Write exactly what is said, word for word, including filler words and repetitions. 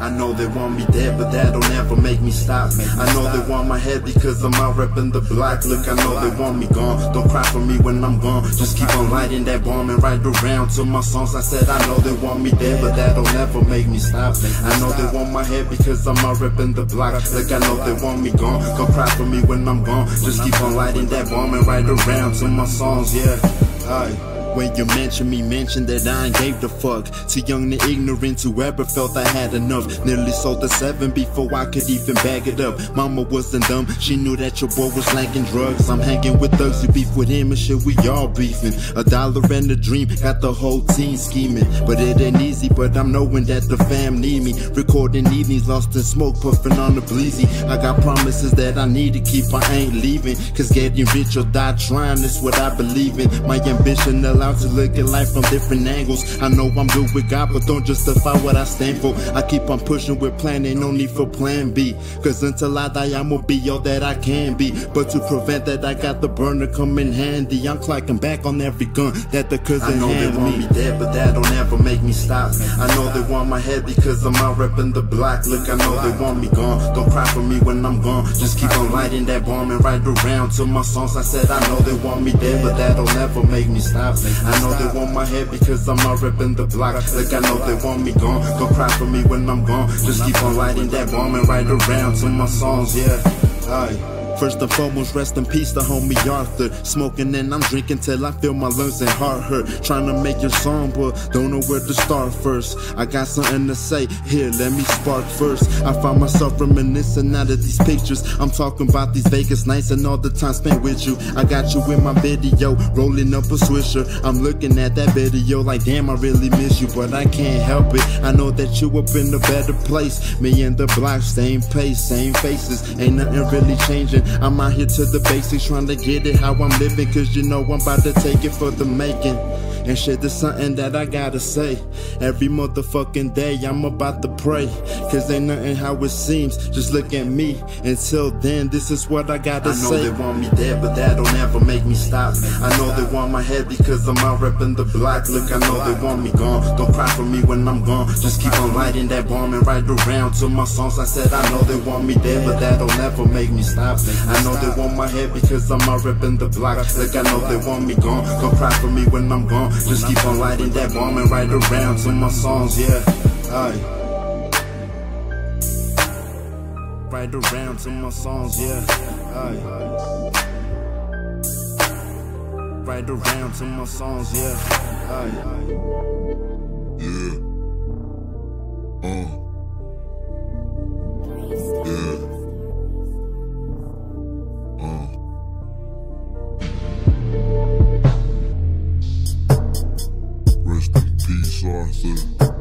I know they want me dead, but that'll never make me stop. I know they want my head because I'm out repping the block. Look, I know they want me gone. Don't cry for me when I'm gone. Just keep on lighting that bomb and ride around to my songs. I said I know they want me dead, but that'll never make me stop. I know they want my head because I'm out repping the block. Look, I know they want me gone. Don't cry for me when I'm gone. Just keep on lighting that bomb and ride around to my songs, yeah. Aye. When you mention me, mention that I ain't gave the fuck. Too young and ignorant to ever felt I had enough. Nearly sold the seven before I could even bag it up. Mama wasn't dumb, she knew that your boy was slanging drugs. I'm hanging with thugs, you beef with him and shit, we all beefing. A dollar and a dream, got the whole team scheming. But it ain't easy, but I'm knowing that the fam need me. Recording evenings, lost in smoke, puffing on the bleezy. I got promises that I need to keep, I ain't leaving. Cause getting rich or die trying is what I believe in. My ambition allows to look at life from different angles. I know I'm good with God, but don't justify what I stand for. I keep on pushing with plan, ain't no need for plan B. Cause until I die, I'ma be all that I can be. But to prevent that, I got the burner come in handy. I'm clacking back on every gun that the cousin handed me. I know they want me dead, but that'll never make me stop. I know they want my head because I'm out repping the block. Look, I know they want me gone. Don't cry for me when I'm gone. Just keep on lighting that bomb and ride around to my songs. I said I know they want me dead, but that'll never make me stop. I know they want my head because I'm out repping the block. Look, I know they want me gone. Don't cry for me when I'm gone. Just keep on lighting that bomb and ride around to my songs, yeah. Aye. First and foremost, rest in peace to homie Arthur. Smoking and I'm drinking till I feel my lungs and heart hurt. Trying to make your song, but don't know where to start first. I got something to say, here, let me spark first. I find myself reminiscing out of these pictures. I'm talking about these Vegas nights and all the time spent with you. I got you in my video, rolling up a swisher. I'm looking at that video like, damn, I really miss you, but I can't help it. I know that you up in a better place. Me and the block, same pace, same faces. Ain't nothing really changing. I'm out here to the basics, trying to get it how I'm living. Cause you know I'm about to take it for the making. And shit, there's something that I gotta say. Every motherfucking day I'm about to pray. Cause ain't nothing how it seems, just look at me. Until then, this is what I gotta say. I know they want me dead, but that'll never make me stop. I know they want my head because I'm out repping the block. Look, I know they want me gone. Don't cry for me when I'm gone. Just keep on lighting that bomb and ride around to my songs. I said I know they want me dead, but that'll never make me stop. I know they want my head because I'm out repping the block. Look, I know they want me gone. Don't cry for me when I'm gone. Just keep on lighting that bomb and ride around to my songs, yeah. Aye. Ride around to my songs, yeah. Aye. Ride around to my songs, yeah. Aye. Yeah. Uh. Yeah. Rest in peace, Arthur.